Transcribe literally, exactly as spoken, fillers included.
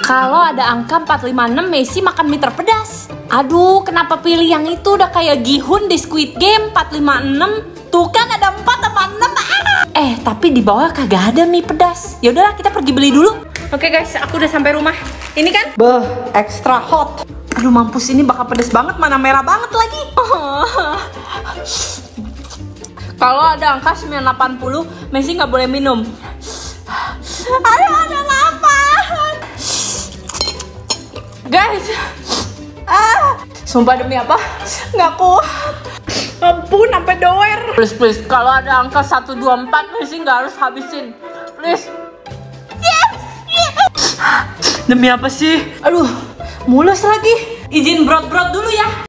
Kalau ada angka empat lima enam, Messi makan mie terpedas. Aduh, kenapa pilih yang itu? Udah kayak Gihun di Squid Game. Empat lima enam. Tuh kan ada empat sama enam. Ah. Eh, tapi di bawah kagak ada mie pedas. Ya udahlah, kita pergi beli dulu. Oke guys, aku udah sampai rumah. Ini kan? Beh, extra hot. Aduh, mampus, ini bakal pedes banget. Mana merah banget lagi. Kalau ada angka sembilan delapan puluh, Messi nggak boleh minum. Aduh, ada lapar. Guys, ah, sumpah demi apa? Nggak kuat. Ampun, sampai doer. Please, please, kalau ada angka satu dua empat, Messi nggak harus habisin. Please. Yes, yes. Demi apa sih? Aduh, mulus lagi. Izin brot-brot dulu ya.